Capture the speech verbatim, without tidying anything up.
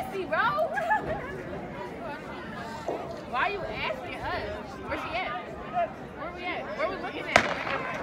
messy, bro. Why are you asking us? Where she at? Where we at? Where we looking at?